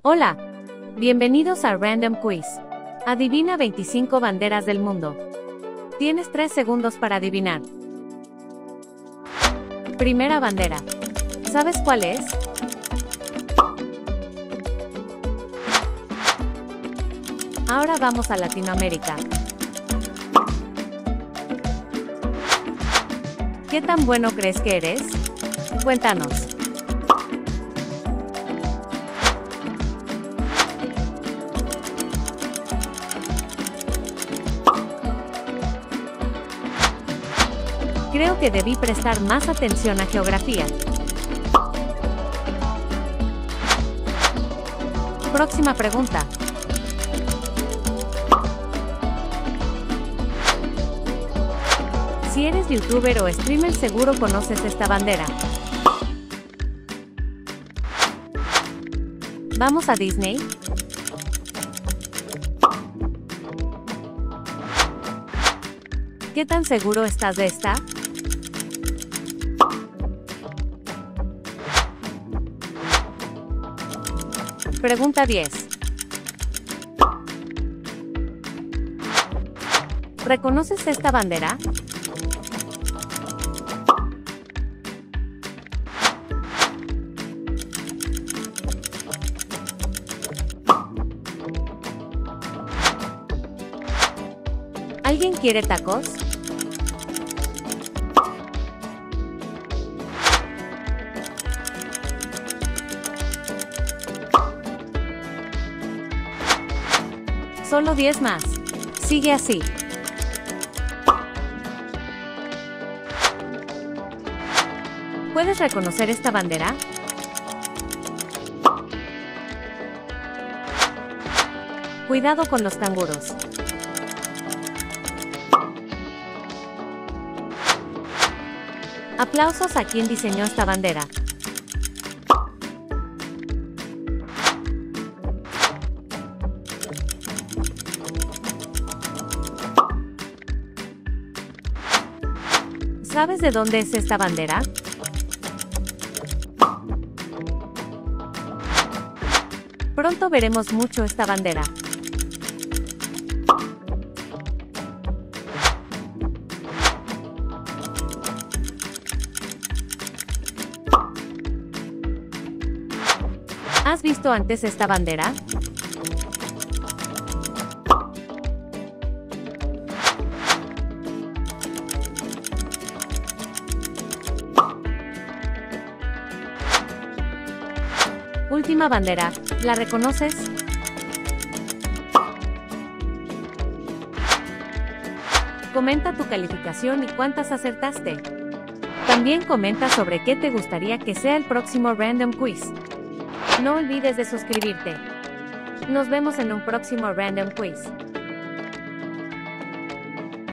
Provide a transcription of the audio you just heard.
Hola, bienvenidos a Random Quiz. Adivina 25 banderas del mundo. Tienes 3 segundos para adivinar. Primera bandera. ¿Sabes cuál es? Ahora vamos a Latinoamérica. ¿Qué tan bueno crees que eres? Cuéntanos. Creo que debí prestar más atención a geografía. Próxima pregunta. Si eres youtuber o streamer, seguro conoces esta bandera. ¿Vamos a Disney? ¿Qué tan seguro estás de esta? Pregunta 10. ¿Reconoces esta bandera? ¿Alguien quiere tacos? Solo 10 más. Sigue así. ¿Puedes reconocer esta bandera? Cuidado con los canguros. Aplausos a quien diseñó esta bandera. ¿Sabes de dónde es esta bandera? Pronto veremos mucho esta bandera. ¿Has visto antes esta bandera? Última bandera, ¿la reconoces? Comenta tu calificación y cuántas acertaste. También comenta sobre qué te gustaría que sea el próximo Random Quiz. No olvides de suscribirte. Nos vemos en un próximo Random Quiz.